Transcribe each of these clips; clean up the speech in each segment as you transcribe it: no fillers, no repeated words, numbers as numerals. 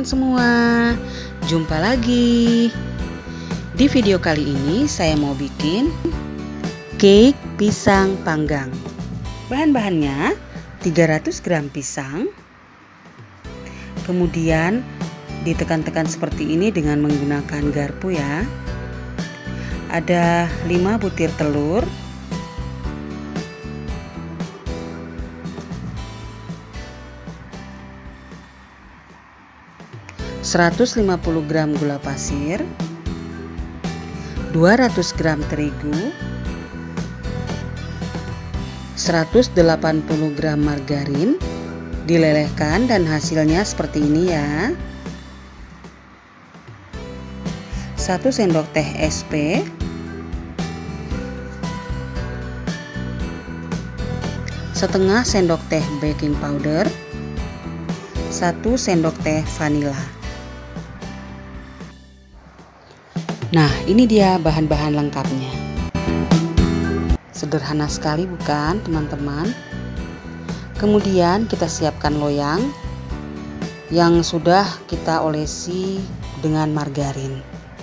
teman-teman semua, jumpa lagi. Di video kali ini saya mau bikin cake pisang panggang. Bahan-bahannya 300 gram pisang. Kemudian ditekan-tekan seperti ini dengan menggunakan garpu ya. Ada 5 butir telur, 150 gram gula pasir, 200 gram terigu, 180 gram margarin, dilelehkan dan hasilnya seperti ini ya. 1 sendok teh SP, 1/2 sendok teh baking powder, 1 sendok teh vanila. Nah, ini dia bahan-bahan lengkapnya. Sederhana sekali bukan, teman-teman? Kemudian kita siapkan loyang yang sudah kita olesi dengan margarin.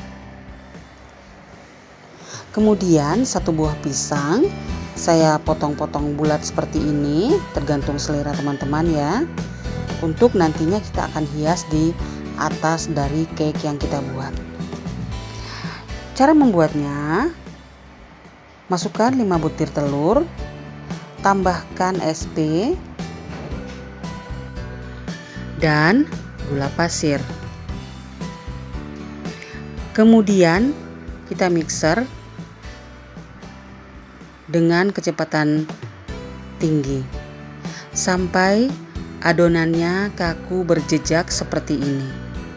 Kemudian 1 buah pisang saya potong-potong bulat seperti ini, tergantung selera teman-teman ya. Untuk nantinya kita akan hias di atas dari cake yang kita buat. Cara membuatnya, masukkan 5 butir telur, tambahkan SP dan gula pasir. Kemudian kita mixer dengan kecepatan tinggi sampai adonannya kaku berjejak seperti ini.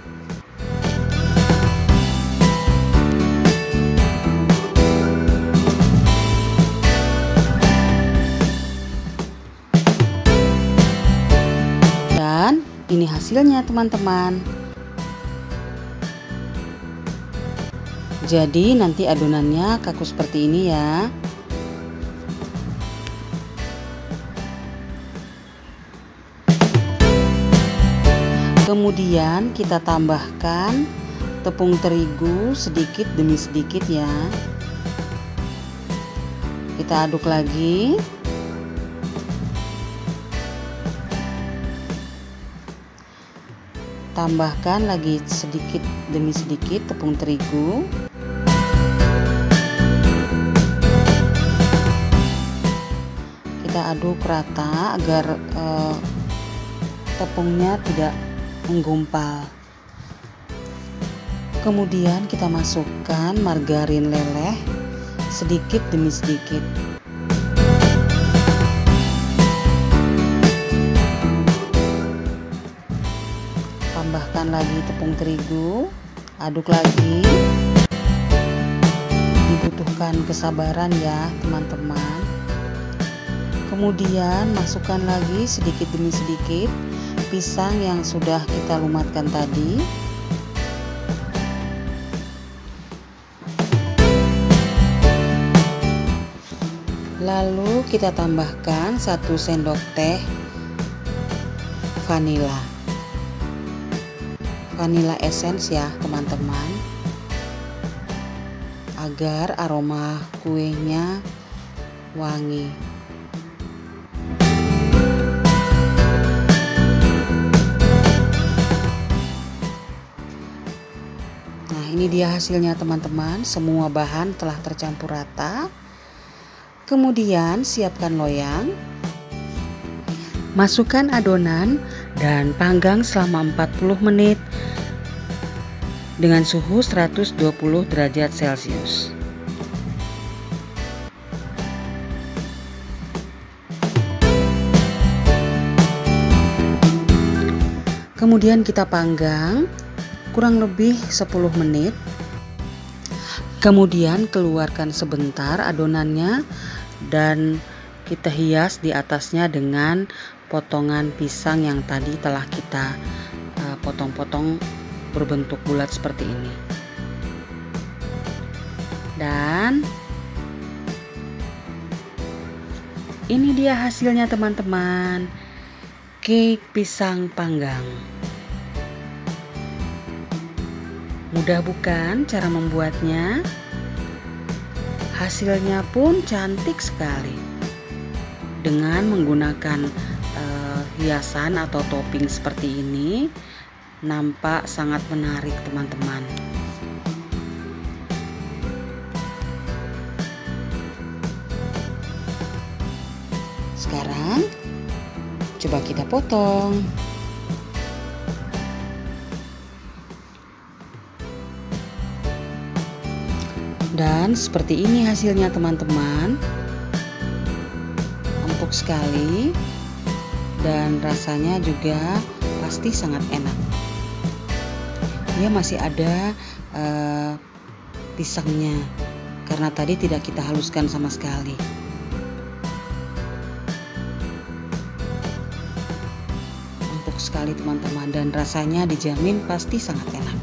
Dan ini hasilnya teman-teman. Jadi nanti adonannya kaku seperti ini ya. Kemudian kita tambahkan tepung terigu sedikit demi sedikit ya. Kita aduk lagi. Tambahkan lagi sedikit demi sedikit tepung terigu. Kita aduk rata agar tepungnya tidak menggumpal. Kemudian kita masukkan margarin leleh sedikit demi sedikit. Tambahkan lagi tepung terigu, aduk lagi. Dibutuhkan kesabaran ya teman-teman. Kemudian masukkan lagi sedikit demi sedikit pisang yang sudah kita lumatkan tadi. Lalu kita tambahkan 1 sendok teh vanila essence ya teman-teman, agar aroma kuenya wangi. Nah, ini dia hasilnya teman-teman. Semua bahan telah tercampur rata. Kemudian siapkan loyang, masukkan adonan dan panggang selama 40 menit dengan suhu 120 derajat Celcius. Kemudian kita panggang kurang lebih 10 menit. Kemudian keluarkan sebentar adonannya dan kita hias di atasnya dengan potongan pisang yang tadi telah kita potong-potong berbentuk bulat seperti ini. Dan ini dia hasilnya teman-teman, cake pisang panggang. Mudah bukan cara membuatnya? Hasilnya pun cantik sekali. Dengan menggunakan hiasan atau topping seperti ini, nampak sangat menarik teman-teman. Sekarang coba kita potong. Dan seperti ini hasilnya teman-teman. Empuk sekali dan rasanya juga pasti sangat enak. Dia masih ada pisangnya karena tadi tidak kita haluskan sama sekali. Empuk sekali teman-teman dan rasanya dijamin pasti sangat enak.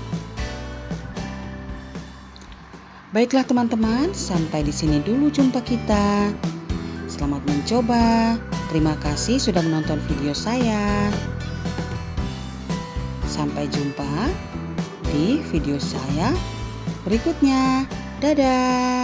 Baiklah teman-teman, sampai di sini dulu jumpa kita. Selamat mencoba. Terima kasih sudah menonton video saya. Sampai jumpa di video saya berikutnya. Dadah.